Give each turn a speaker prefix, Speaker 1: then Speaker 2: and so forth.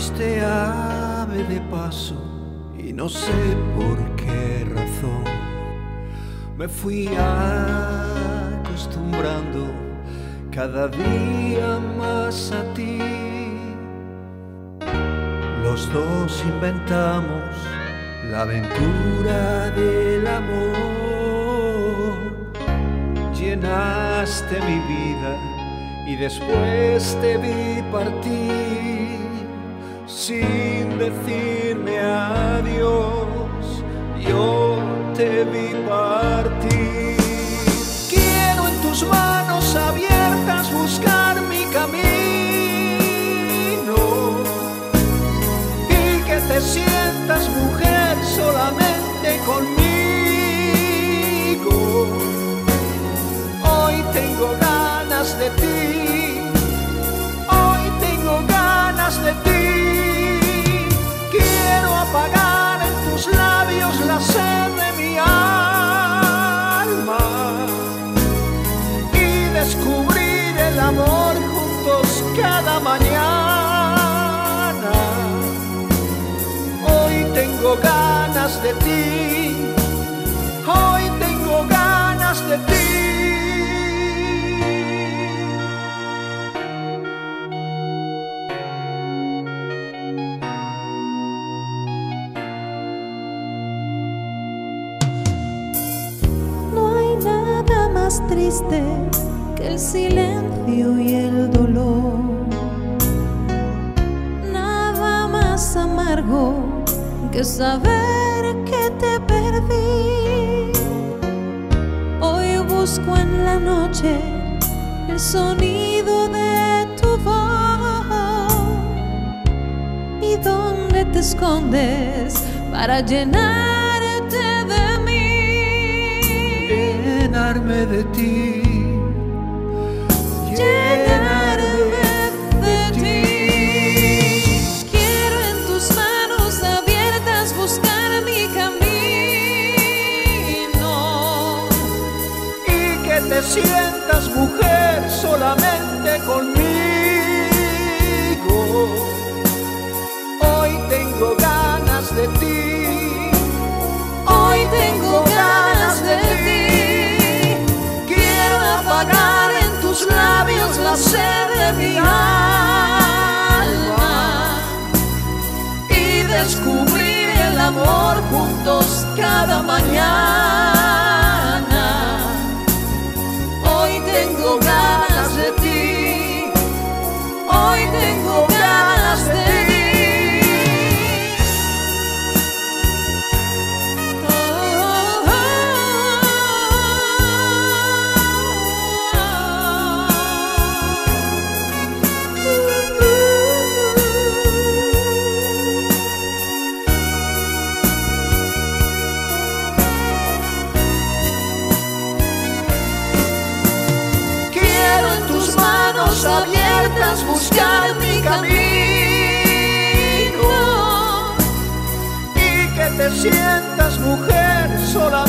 Speaker 1: fuiste ave de paso y no sé por qué razón me fui acostumbrando cada día más a ti. Los dos inventamos la aventura del amor. Llenaste mi vida y después te vi partir sin decirme adiós. Yo te vi partir. Quiero en tus manos abiertas buscar mi camino y que te sientas mujer solamente conmigo. Hoy tengo ganas de ti, hoy tengo ganas de ti. Quiero apagar en tus labios la sed de mi alma y descubrir el amor juntos cada mañana. Hoy tengo ganas de ti, hoy tengo ganas de ti.
Speaker 2: Más triste que el silencio y el dolor, nada más amargo que saber que te perdí. Hoy busco en la noche el sonido de tu voz. ¿Y dónde te escondes para llenarte de mí?
Speaker 1: Llenarme de ti,
Speaker 2: llenarme de ti. Quiero en tus manos abiertas buscar mi camino
Speaker 1: y que te sientas mujer solamente conmigo. Hoy tengo ganas de ti,
Speaker 2: hoy tengo ganas de ti.
Speaker 1: Apagar en tus labios la sed de mi alma y descubrir el amor juntos cada mañana. Hoy tengo ganas de ti, hoy tengo ganas de ti. Abiertas buscar mi camino y que te sientas mujer sola